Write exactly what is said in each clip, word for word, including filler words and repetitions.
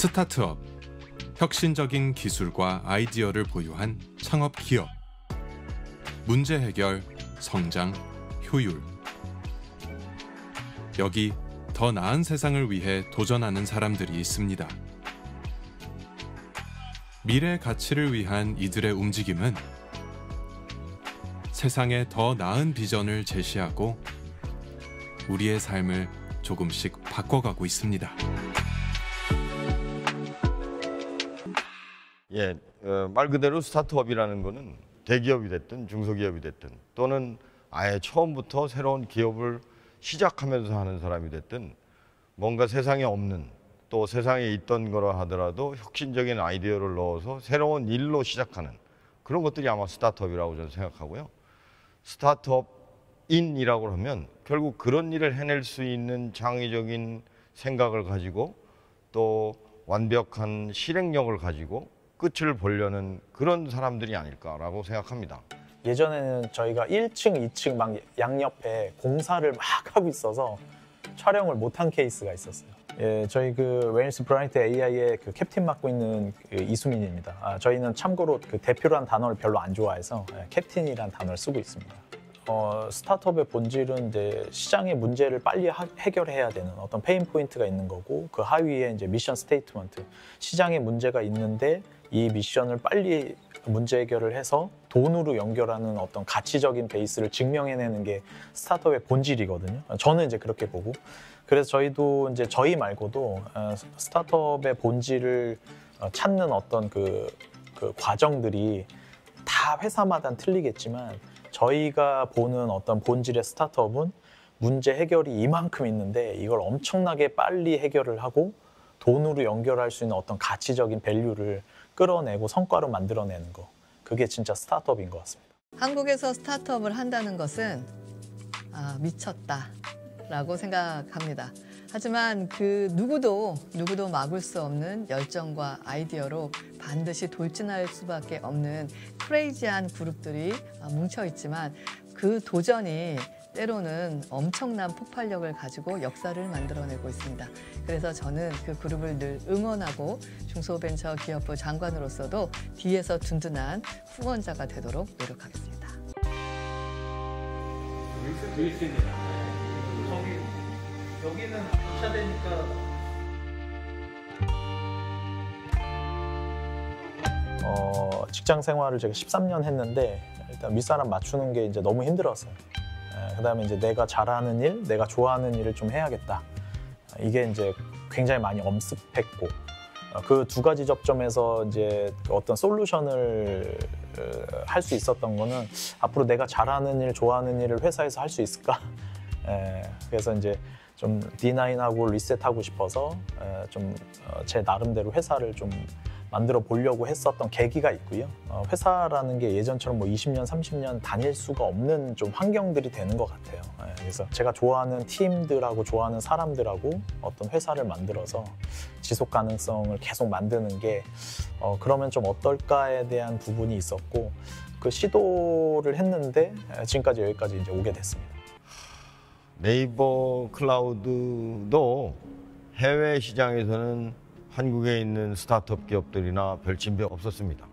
스타트업, 혁신적인 기술과 아이디어를 보유한 창업 기업. 문제 해결, 성장, 효율. 여기 더 나은 세상을 위해 도전하는 사람들이 있습니다. 미래 가치를 위한 이들의 움직임은 세상에 더 나은 비전을 제시하고 우리의 삶을 조금씩 바꿔가고 있습니다. 예, 어, 말 그대로 스타트업이라는 거는 대기업이 됐든 중소기업이 됐든 또는 아예 처음부터 새로운 기업을 시작하면서 하는 사람이 됐든 뭔가 세상에 없는 또 세상에 있던 거라 하더라도 혁신적인 아이디어를 넣어서 새로운 일로 시작하는 그런 것들이 아마 스타트업이라고 저는 생각하고요. 스타트업인이라고 하면 결국 그런 일을 해낼 수 있는 창의적인 생각을 가지고 또 완벽한 실행력을 가지고 끝을 보려는 그런 사람들이 아닐까라고 생각합니다. 예전에는 저희가 일 층, 이 층 막 양옆에 공사를 막 하고 있어서 촬영을 못한 케이스가 있었어요. 예, 저희 그 웨일스 브라이트 에이아이의 그 캡틴 맡고 있는 그 이수민입니다. 아, 저희는 참고로 그 대표란 단어를 별로 안 좋아해서 예, 캡틴이란 단어를 쓰고 있습니다. 어, 스타트업의 본질은 이제 시장의 문제를 빨리 하, 해결해야 되는 어떤 페인 포인트가 있는 거고 그 하위에 이제 미션 스테이트먼트, 시장에 문제가 있는데 이 미션을 빨리 문제 해결을 해서 돈으로 연결하는 어떤 가치적인 베이스를 증명해내는 게 스타트업의 본질이거든요. 저는 이제 그렇게 보고 그래서 저희도 이제 저희 말고도 스타트업의 본질을 찾는 어떤 그, 그 과정들이 다 회사마다 틀리겠지만 저희가 보는 어떤 본질의 스타트업은 문제 해결이 이만큼 있는데 이걸 엄청나게 빨리 해결을 하고 돈으로 연결할 수 있는 어떤 가치적인 밸류를 끌어내고 성과로 만들어내는 거. 그게 진짜 스타트업인 것 같습니다. 한국에서 스타트업을 한다는 것은 아, 미쳤다라고 생각합니다. 하지만 그 누구도 누구도 막을 수 없는 열정과 아이디어로 반드시 돌진할 수밖에 없는 크레이지한 그룹들이 뭉쳐 있지만 그 도전이 때로는 엄청난 폭발력을 가지고 역사를 만들어내고 있습니다. 그래서 저는 그 그룹을 늘 응원하고 중소벤처기업부 장관으로서도 뒤에서 든든한 후원자가 되도록 노력하겠습니다. 저기, 여기는 이 차 되니까 어, 직장 생활을 제가 십삼 년 했는데 일단 윗사람 맞추는 게 이제 너무 힘들었어요. 그 다음에 이제 내가 잘하는 일, 내가 좋아하는 일을 좀 해야겠다. 이게 이제 굉장히 많이 엄습했고 그 두 가지 접점에서 이제 어떤 솔루션을 할 수 있었던 거는 앞으로 내가 잘하는 일, 좋아하는 일을 회사에서 할 수 있을까? 그래서 이제 좀 디나인하고 리셋하고 싶어서 좀 제 나름대로 회사를 좀 만들어 보려고 했었던 계기가 있고요. 어, 회사라는 게 예전처럼 뭐 이십 년, 삼십 년 다닐 수가 없는 좀 환경들이 되는 것 같아요. 예, 그래서 제가 좋아하는 팀들하고 좋아하는 사람들하고 어떤 회사를 만들어서 지속 가능성을 계속 만드는 게 어, 그러면 좀 어떨까에 대한 부분이 있었고 그 시도를 했는데 지금까지 여기까지 이제 오게 됐습니다. 네이버 클라우드도 해외 시장에서는 한국에 있는 스타트업 기업들이나 별 진배 없었습니다.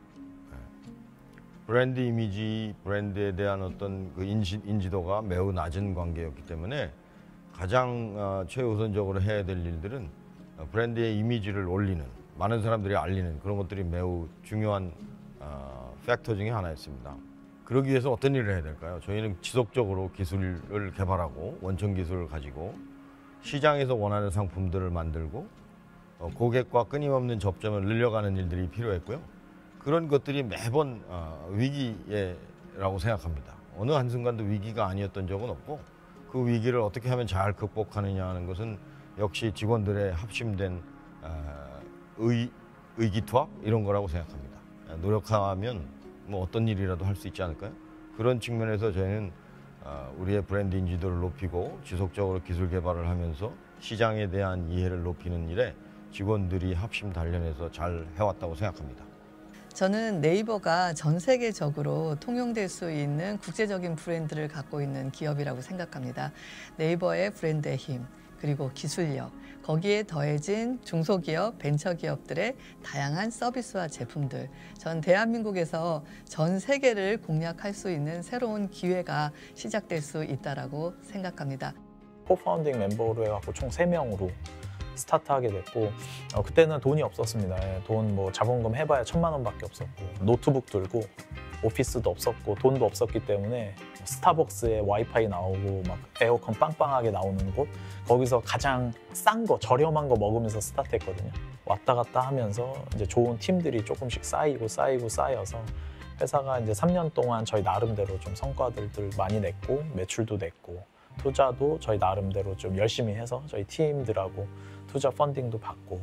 브랜드 이미지, 브랜드에 대한 어떤 그 인지, 인지도가 매우 낮은 관계였기 때문에 가장 어, 최우선적으로 해야 될 일들은 브랜드의 이미지를 올리는, 많은 사람들이 알리는 그런 것들이 매우 중요한 어, 팩터 중에 하나였습니다. 그러기 위해서 어떤 일을 해야 될까요? 저희는 지속적으로 기술을 개발하고 원천 기술을 가지고 시장에서 원하는 상품들을 만들고 고객과 끊임없는 접점을 늘려가는 일들이 필요했고요. 그런 것들이 매번 위기라고 생각합니다. 어느 한순간도 위기가 아니었던 적은 없고 그 위기를 어떻게 하면 잘 극복하느냐 하는 것은 역시 직원들의 합심된 의, 의기투합 이런 거라고 생각합니다. 노력하면 뭐 어떤 일이라도 할 수 있지 않을까요? 그런 측면에서 저희는 우리의 브랜드 인지도를 높이고 지속적으로 기술 개발을 하면서 시장에 대한 이해를 높이는 일에 직원들이 합심 단련해서 잘 해왔다고 생각합니다. 저는 네이버가 전 세계적으로 통용될 수 있는 국제적인 브랜드를 갖고 있는 기업이라고 생각합니다. 네이버의 브랜드의 힘, 그리고 기술력, 거기에 더해진 중소기업, 벤처기업들의 다양한 서비스와 제품들. 전 대한민국에서 전 세계를 공략할 수 있는 새로운 기회가 시작될 수 있다고 생각합니다. 코파운딩 멤버로 해갖고 총 세 명으로 스타트하게 됐고 어, 그때는 돈이 없었습니다. 돈 뭐 자본금 해봐야 천만 원밖에 없었고 노트북 들고 오피스도 없었고 돈도 없었기 때문에 스타벅스에 와이파이 나오고 막 에어컨 빵빵하게 나오는 곳 거기서 가장 싼 거 저렴한 거 먹으면서 스타트했거든요. 왔다 갔다 하면서 이제 좋은 팀들이 조금씩 쌓이고 쌓이고 쌓여서 회사가 이제 삼 년 동안 저희 나름대로 좀 성과들을 많이 냈고 매출도 냈고 투자도 저희 나름대로 좀 열심히 해서 저희 팀들하고 투자 펀딩도 받고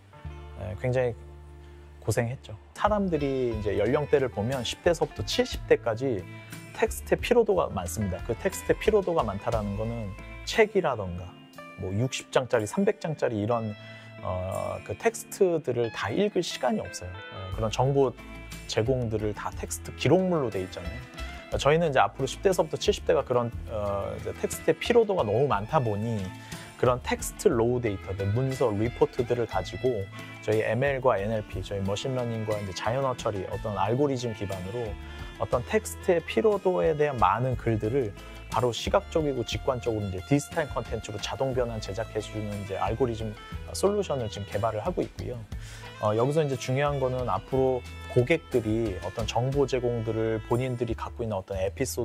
굉장히 고생했죠. 사람들이 이제 연령대를 보면 십 대서부터 칠십 대까지 텍스트의 피로도가 많습니다. 그 텍스트의 피로도가 많다라는 거는 책이라던가 뭐 육십 장짜리, 삼백 장짜리 이런 어, 그 텍스트들을 다 읽을 시간이 없어요. 어, 그런 정보 제공들을 다 텍스트 기록물로 돼 있잖아요. 저희는 이제 앞으로 십 대서부터 칠십 대가 그런 어, 이제 텍스트의 피로도가 너무 많다 보니 그런 텍스트 로우 데이터들, 문서, 리포트들을 가지고 저희 엠엘과 엔엘피, 저희 머신러닝과 이제 자연어 처리, 어떤 알고리즘 기반으로 어떤 텍스트의 피로도에 대한 많은 글들을 바로 시각적이고 직관적으로 이제 디지털 컨텐츠로 자동 변환 제작해주는 이제 알고리즘 솔루션을 지금 개발을 하고 있고요. 어, 여기서 이제 중요한 거는 앞으로 고객들이 어떤 정보 제공들을 본인들이 갖고 있는 어떤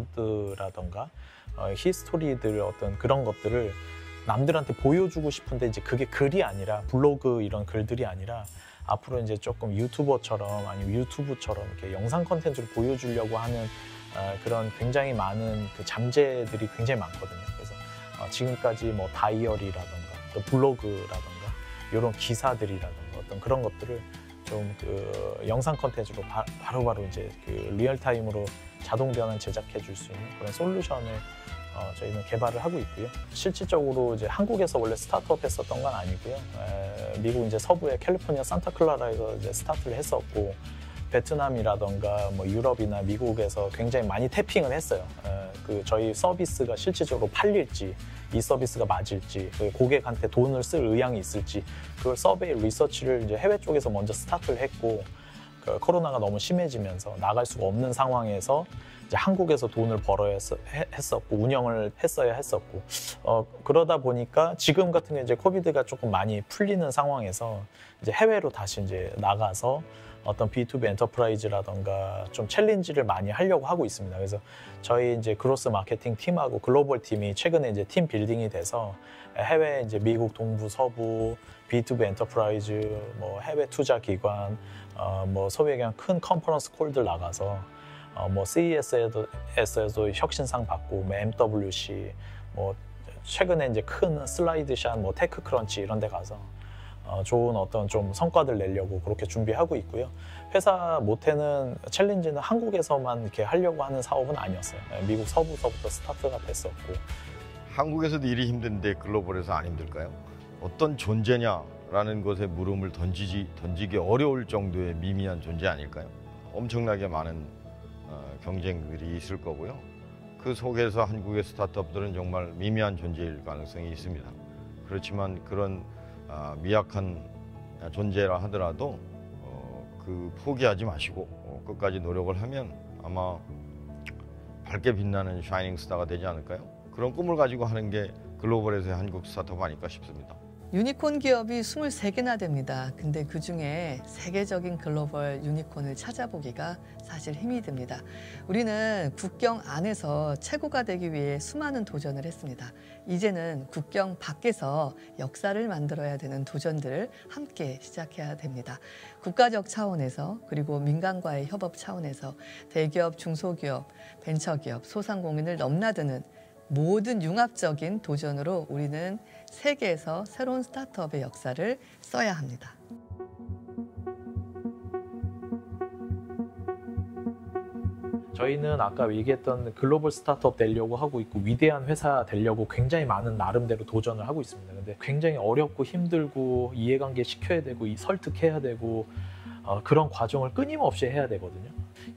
에피소드라던가 어, 히스토리들 어떤 그런 것들을 남들한테 보여주고 싶은데 이제 그게 글이 아니라 블로그 이런 글들이 아니라 앞으로 이제 조금 유튜버처럼 아니면 유튜브처럼 이렇게 영상 컨텐츠를 보여주려고 하는 어, 그런 굉장히 많은 그 잠재들이 굉장히 많거든요. 그래서 어, 지금까지 뭐 다이어리라던가 또 블로그라던가 이런 기사들이라던가 어떤 그런 것들을 좀 그 영상 컨텐츠로 바, 바로바로 이제 그 리얼타임으로 자동 변환 제작해 줄 수 있는 그런 솔루션을 어, 저희는 개발을 하고 있고요. 실질적으로 이제 한국에서 원래 스타트업 했었던 건 아니고요. 에, 미국 이제 서부의 캘리포니아 산타클라라에서 이제 스타트를 했었고 베트남이라던가 뭐 유럽이나 미국에서 굉장히 많이 태핑을 했어요. 에, 그 저희 서비스가 실질적으로 팔릴지 이 서비스가 맞을지 그 고객한테 돈을 쓸 의향이 있을지 그걸 서베이 리서치를 이제 해외 쪽에서 먼저 스타트를 했고 그 코로나가 너무 심해지면서 나갈 수가 없는 상황에서 이제 한국에서 돈을 벌어야 했었고 운영을 했어야 했었고 어, 그러다 보니까 지금 같은 게 이제 코비드가 조금 많이 풀리는 상황에서 이제 해외로 다시 이제 나가서 어떤 비투비 엔터프라이즈라던가 좀 챌린지를 많이 하려고 하고 있습니다. 그래서 저희 이제 그로스 마케팅 팀하고 글로벌 팀이 최근에 이제 팀 빌딩이 돼서 해외 이제 미국 동부 서부 비투비 엔터프라이즈 뭐 해외 투자 기관 어, 뭐 소위 얘기하는 큰 컨퍼런스 콜들 나가서 어, 뭐 씨이에스에도 에서도 혁신상 받고 뭐 엠더블유씨 뭐 최근에 이제 큰 슬라이드샷 뭐 테크크런치 이런 데 가서 어, 좋은 어떤 좀 성과들 내려고 그렇게 준비하고 있고요. 회사 모태는 챌린지는 한국에서만 이렇게 하려고 하는 사업은 아니었어요. 미국 서부서부터 스타트가 됐었고. 한국에서도 일이 힘든데 글로벌에서 안 힘들까요? 어떤 존재냐라는 것에 물음을 던지지 던지기 어려울 정도의 미미한 존재 아닐까요? 엄청나게 많은 어, 경쟁들이 있을 거고요. 그 속에서 한국의 스타트업들은 정말 미미한 존재일 가능성이 있습니다. 그렇지만 그런 아, 미약한 존재라 하더라도 어, 그 포기하지 마시고 어, 끝까지 노력을 하면 아마 밝게 빛나는 샤이닝 스타가 되지 않을까요? 그런 꿈을 가지고 하는 게 글로벌에서의 한국 스타트업 아닐까 싶습니다. 유니콘 기업이 스물세 개나 됩니다. 근데 그중에 세계적인 글로벌 유니콘을 찾아보기가 사실 힘이 듭니다. 우리는 국경 안에서 최고가 되기 위해 수많은 도전을 했습니다. 이제는 국경 밖에서 역사를 만들어야 되는 도전들을 함께 시작해야 됩니다. 국가적 차원에서 그리고 민간과의 협업 차원에서 대기업, 중소기업, 벤처기업, 소상공인을 넘나드는 모든 융합적인 도전으로 우리는 세계에서 새로운 스타트업의 역사를 써야 합니다. 저희는 아까 얘기했던 글로벌 스타트업 되려고 하고 있고 위대한 회사 되려고 굉장히 많은 나름대로 도전을 하고 있습니다. 근데 굉장히 어렵고 힘들고 이해관계 시켜야 되고 설득해야 되고 어, 그런 과정을 끊임없이 해야 되거든요.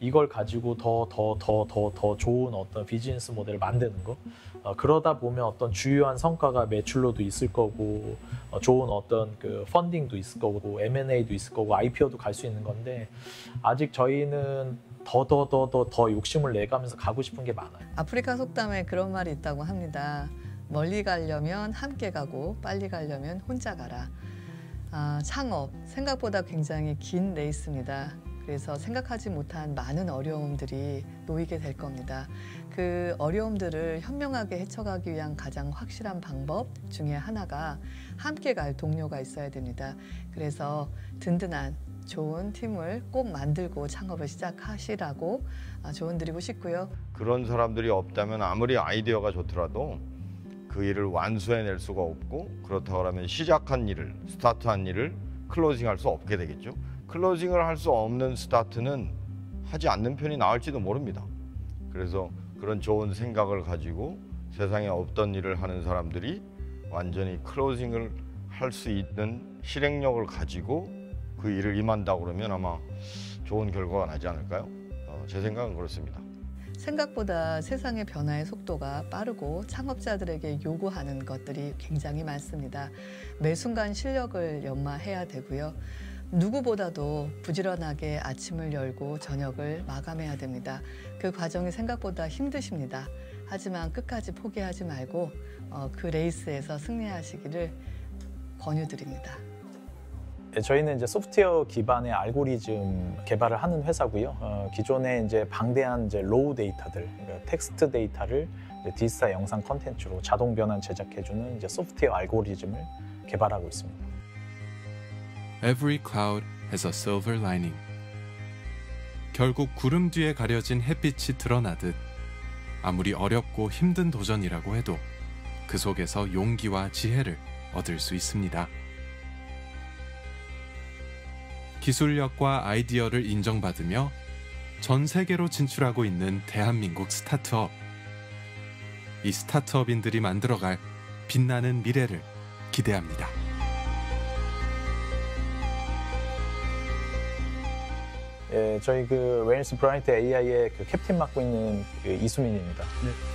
이걸 가지고 더 더 더 더 더 좋은 어떤 비즈니스 모델을 만드는 거. 어, 그러다 보면 어떤 주요한 성과가 매출로도 있을 거고 어, 좋은 어떤 그 펀딩도 있을 거고 엠 앤 에이도 있을 거고 아이피오도 갈 수 있는 건데 아직 저희는 더 더 더 더 더 욕심을 내가면서 가고 싶은 게 많아요. 아프리카 속담에 그런 말이 있다고 합니다. 멀리 가려면 함께 가고 빨리 가려면 혼자 가라. 아, 창업 생각보다 굉장히 긴 레이스입니다. 그래서 생각하지 못한 많은 어려움들이 놓이게 될 겁니다. 그 어려움들을 현명하게 헤쳐가기 위한 가장 확실한 방법 중에 하나가 함께 갈 동료가 있어야 됩니다. 그래서 든든한 좋은 팀을 꼭 만들고 창업을 시작하시라고 조언드리고 싶고요. 그런 사람들이 없다면 아무리 아이디어가 좋더라도 그 일을 완수해낼 수가 없고 그렇다고 하면 시작한 일을, 스타트한 일을 클로징할 수 없게 되겠죠. 클로징을 할 수 없는 스타트는 하지 않는 편이 나을지도 모릅니다. 그래서 그런 좋은 생각을 가지고 세상에 없던 일을 하는 사람들이 완전히 클로징을 할 수 있는 실행력을 가지고 그 일을 임한다고 그러면 아마 좋은 결과가 나지 않을까요? 어, 제 생각은 그렇습니다. 생각보다 세상의 변화의 속도가 빠르고 창업자들에게 요구하는 것들이 굉장히 많습니다. 매 순간 실력을 연마해야 되고요. 누구보다도 부지런하게 아침을 열고 저녁을 마감해야 됩니다. 그 과정이 생각보다 힘드십니다. 하지만 끝까지 포기하지 말고 어, 그 레이스에서 승리하시기를 권유드립니다. 네, 저희는 이제 소프트웨어 기반의 알고리즘 개발을 하는 회사고요. 어, 기존에 이제 방대한 이제 로우 데이터들, 그러니까 텍스트 데이터를 이제 디지털 영상 콘텐츠로 자동 변환 제작해주는 이제 소프트웨어 알고리즘을 개발하고 있습니다. Every cloud has a silver lining. 결국 구름 뒤에 가려진 햇빛이 드러나듯 아무리 어렵고 힘든 도전이라고 해도 그 속에서 용기와 지혜를 얻을 수 있습니다. 기술력과 아이디어를 인정받으며 전 세계로 진출하고 있는 대한민국 스타트업. 이 스타트업인들이 만들어갈 빛나는 미래를 기대합니다. 예, 저희 그 웨일스 브라이트 에이아이의 그 캡틴 맡고 있는 그 이수민입니다. 네.